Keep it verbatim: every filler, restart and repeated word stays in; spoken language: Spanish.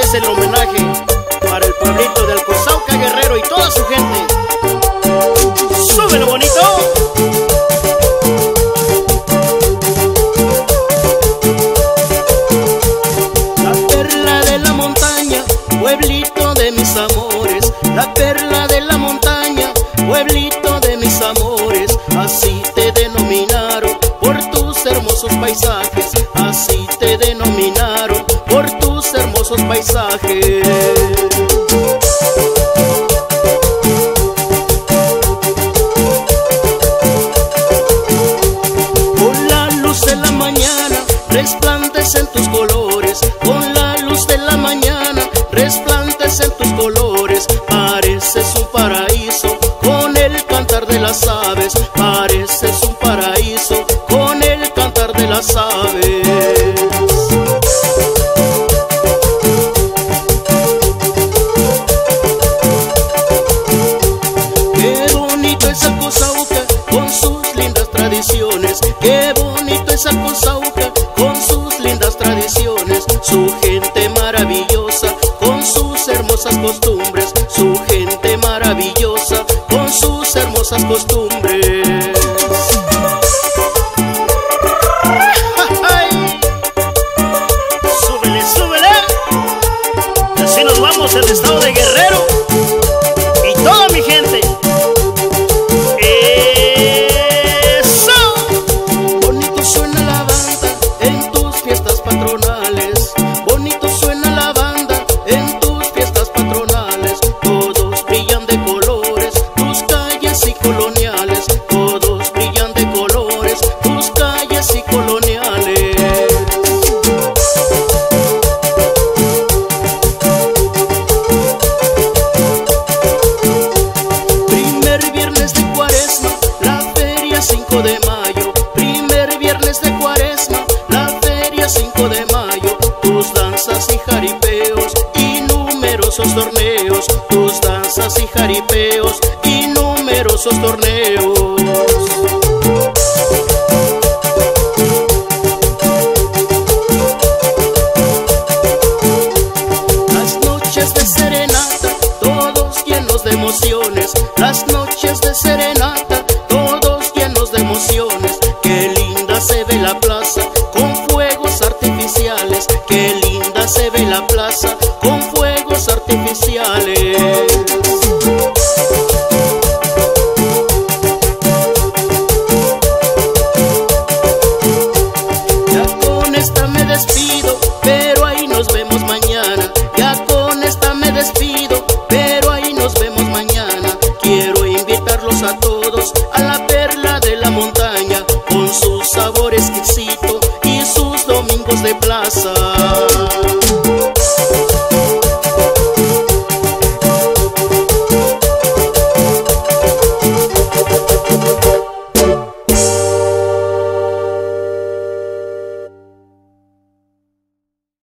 es el homenaje para el pueblito de Alcozauca, Guerrero y toda su gente. ¡Súbelo, bonito! La perla de la montaña, pueblito de mis amores. La perla de la montaña, pueblito de mis amores. Así te denominaron por tus hermosos paisajes. Así te denominaron por tus hermosos paisajes. Con la luz de la mañana resplandecen tus colores. Con la luz de la mañana resplandecen tus colores. Pareces un paraíso con el cantar de las aves. Pareces un paraíso con el cantar de las aves. Qué bonito es Alcozauca con sus lindas tradiciones. Qué bonito es Alcozauca con sus lindas tradiciones. Su gente maravillosa con sus hermosas costumbres. Su gente maravillosa con sus hermosas costumbres. Súbele, súbele. Así nos vamos al estado de Guerrero y toda mi gente. ¡Eso! Bonito suena la banda en tus fiestas patronales. Bonito suena la banda en tus fiestas patronales. Todos brillan de colores tus calles y coloniales. Todos brillan de colores tus calles y coloniales. Primer viernes de Cuaresma, la feria cinco de mayo. Primer viernes de Cuaresma, la feria cinco de mayo. Tus danzas y jaripeos y numerosos torneos. Tus danzas y jaripeos y numerosos torneos. Las noches de serenata, todos llenos de emociones. Las noches de serenata, todos llenos de emociones. Qué linda se ve la plaza con fuegos artificiales. Qué linda se ve la plaza con fuegos artificiales. Ya con esta me despido, pero ahí nos vemos mañana. Ya con esta me despido, pero ahí nos vemos mañana. Quiero invitarlos a todos a la perla de la montaña, con su sabor exquisito y sus domingos de plaza.